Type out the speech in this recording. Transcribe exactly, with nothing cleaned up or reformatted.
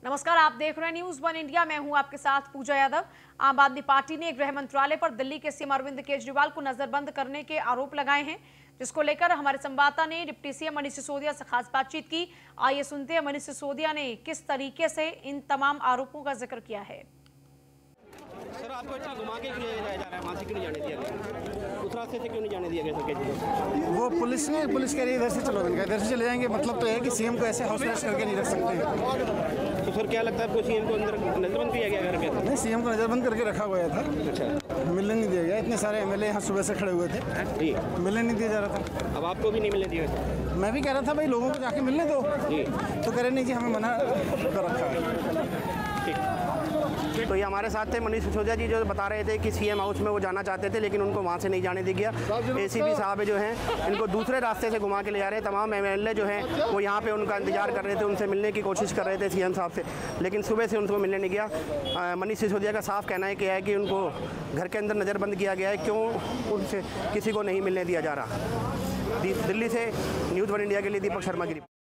नमस्कार, आप देख रहे हैं न्यूज वन इंडिया। मैं हूं आपके साथ पूजा यादव। आम आदमी पार्टी ने गृह मंत्रालय पर दिल्ली के सीएम अरविंद केजरीवाल को नजरबंद करने के आरोप लगाए हैं, जिसको लेकर हमारे संवाददाता ने डिप्टी सीएम मनीष सिसोदिया से खास बातचीत की। आइए सुनते हैं मनीष सिसोदिया ने किस तरीके से इन तमाम आरोपों का जिक्र किया है। सर, आपको इतना घुमा के क्यों ले जाया जा रहा है? वहाँ से क्यों नहीं जाने दिया गया? उस रास्ते से क्यों नहीं जाने दिया गया सर केजरीवाल? वो पुलिस ने पुलिस कह रही है इधर से चलो, इनका इधर से चले जाएंगे। मतलब तो है कि सीएम को ऐसे हाउस अरेस्ट करके नहीं रख सकते। तो सर क्या लगता है आपको सीएम को अंदर नजरबंद किया गया करके? नहीं, सीएम को नजरबंद करके रखा हुआ था। अच्छा, मिलने नहीं दिया गया। इतने सारे एमएलए यहाँ सुबह से खड़े हुए थे, जी, मिलने नहीं दिया जा रहा था। अब आपको भी नहीं मिलने दिया गया? मैं भी कह रहा था भाई लोगों को जाके मिलने दो, जी, तो कह रहे नहीं जी हमें मना कर रखा है। ठीक। तो ये हमारे साथ थे मनीष सिसोदिया जी, जो बता रहे थे कि सीएम हाउस में वो जाना चाहते थे, लेकिन उनको वहाँ से नहीं जाने दिया गया। एसीपी साहब जो हैं इनको दूसरे रास्ते से घुमा के ले जा रहे हैं। तमाम एमएलए जो हैं वो यहाँ पे उनका इंतजार कर रहे थे, उनसे मिलने की कोशिश कर रहे थे सीएम साहब से, लेकिन सुबह से उनको मिलने नहीं गया। मनीष सिसोदिया का साफ कहना है कि है कि उनको घर के अंदर नज़रबंद किया गया है, क्यों उनसे किसी को नहीं मिलने दिया जा रहा। दिल्ली से न्यूज़ वन इंडिया के लिए दीपक शर्मा की रिपोर्ट।